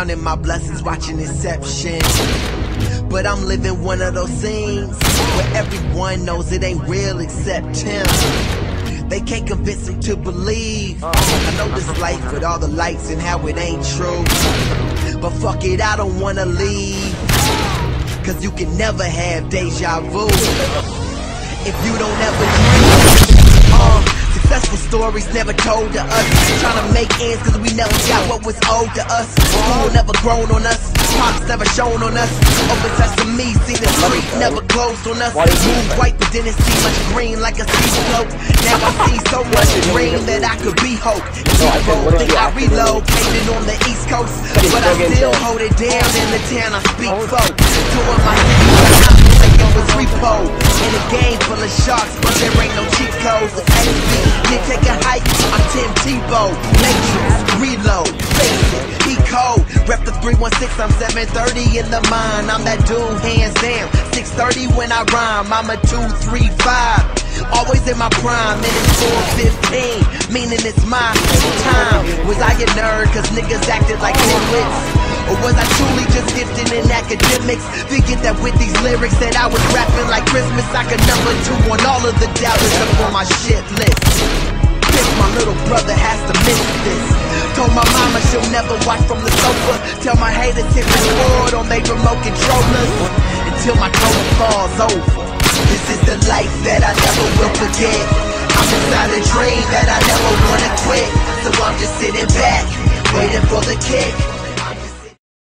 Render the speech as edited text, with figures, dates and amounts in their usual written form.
counting my blessings, watching Inception. But I'm living one of those scenes where everyone knows it ain't real except him. They can't convince him to believe. I know this life with all the lights and how it ain't true. But fuck it, I don't wanna leave. Cause you can never have deja vu if you don't ever dream. Successful stories never told to us. Tryna make ends cause we never got what was owed to us. School never grown on us. Pops never shown on us. Open sesame, seen the street never closed on us. Moved white but didn't see much green like a sea float. Now I see so much green that I could be hope. People think I relocated on the East Coast, but I still hold it down in the town I speak folk. Doing my city like it was repo. In a game full of sharks, but there ain't no cheat codes. Did take a hike, I'm Tim Tebow. Matrix, reload, face it, he cold. Rep the 316, I'm 730 in the mind. I'm that dude, hands down, 630 when I rhyme. I'm a 235, always in my prime. And it's 415, meaning it's my time. Was I a nerd cause niggas acted like nitwits? Or was I truly just gifted in academics? Thinking that with these lyrics that I was rapping like Christmas, I could number 2 on all of the doubters up on my shit list. Guess my little brother has to miss this. Told my mama she'll never watch from the sofa. Tell my haters hit record on their remote controllers until my total falls over. This is the life that I never will forget. I'm inside a dream that I never wanna quit. So I'm just sitting back, waiting for the kick.